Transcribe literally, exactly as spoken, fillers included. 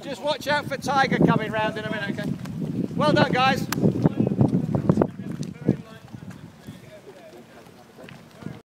Just watch out for tiger coming round in a minute, okay? Well done, guys.